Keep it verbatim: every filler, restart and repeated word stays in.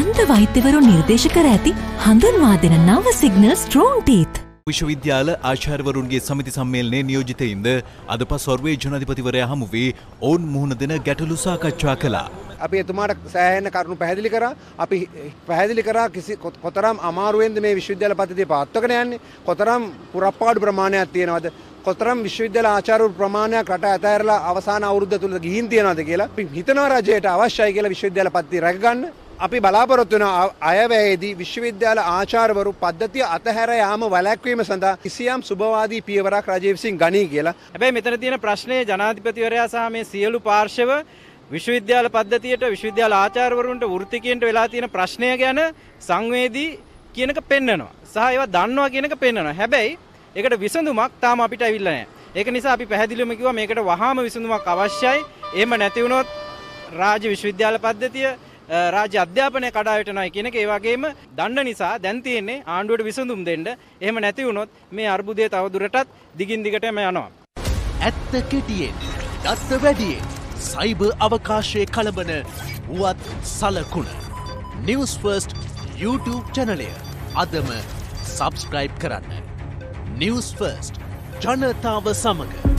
දන්ත වෛද්‍යවරුන් නිර්දේශ කර ඇති හඳුන්වා දෙන නව සිග්නල් ස්ට්‍රෝං ටීත්. විශ්වවිද්‍යාල ආචාර්යවරුන්ගේ සමිති සම්මේලනයේ නියෝජිතයින්ද අද පස්වරුවේ ජනාධිපතිවරයා හමුවේ ඔවුන් මුහුණ දෙන ගැටලු සාකච්ඡා කළා. අපි එතුමාට සෑහෙන කරුණු පැහැදිලි කරා. අපි පැහැදිලි කරා කිසි කොතරම් අමාරුවෙන්ද මේ විශ්වවිද්‍යාල පද්ධතිය පවත්වාගෙන යන්නේ, කොතරම් පුරප්පාඩු ප්‍රමාණයක් තියෙනවද, කොතරම් විශ්වවිද්‍යාල ආචාර්යවරු ප්‍රමාණයක් රට ඇතැරලා අවසාන අවුරුද්ද තුල ගිහින් තියනවද කියලා අපි හිතනවා රජයට අවශ්‍යයි කියලා විශ්වවිද්‍යාල පද්ධතිය රැකගන්න. අපි බලාපොරොත්තු වෙන අයවැයේදී විශ්වවිද්‍යාල ආචාර්යවරු පද්ධතිය අතහැර යාම වැළැක්වීම සඳහා කිසියම් සුබවාදී පියවරක් රජය විසින් ගනී කියලා. හැබැයි මෙතන තියෙන ප්‍රශ්නේ ජනාධිපතිවරයා සහ මේ සියලු පාර්ශව විශ්වවිද්‍යාල පද්ධතියට විශ්වවිද්‍යාල ආචාර්යවරුන්ට වෘත්තිකයන්ට වෙලා තියෙන ප්‍රශ්නය ගැන සංවේදී කියනක පෙන්නනවා. සහ ඒවා දන්නවා කියනක පෙන්නනවා. හැබැයි ඒකට විසඳුමක් තාම අපිට ඇවිල්ලා නැහැ. ඒක නිසා අපි පැහැදිලිවම කිව්වා මේකට වහාම විසඳුමක් අවශ්‍යයි. එහෙම නැති වුණොත් රාජ්‍ය විශ්වවිද්‍යාල පද්ධතිය රාජ්‍ය අධ්‍යාපනය කඩා වැටෙනවා කියන එක. ඒ වගේම දන්න නිසා දැන් තියෙන්නේ ආණ්ඩුවට විසඳුම් දෙන්න. එහෙම නැති වුණොත් මේ අර්බුදය තවදුරටත් දිගින් දිගටම යනවා. ඇත්ත කෙටියෙන්, දත්ත වැඩියෙන්, සයිබර් අවකාශයේ කලබන වුවත් සලකුණ. නිවුස් ෆර්ස්ට් YouTube චැනලය අදම සබ්ස්ක්‍රයිබ් කරන්න. නිවුස් ෆර්ස්ට් ජනතාව සමග.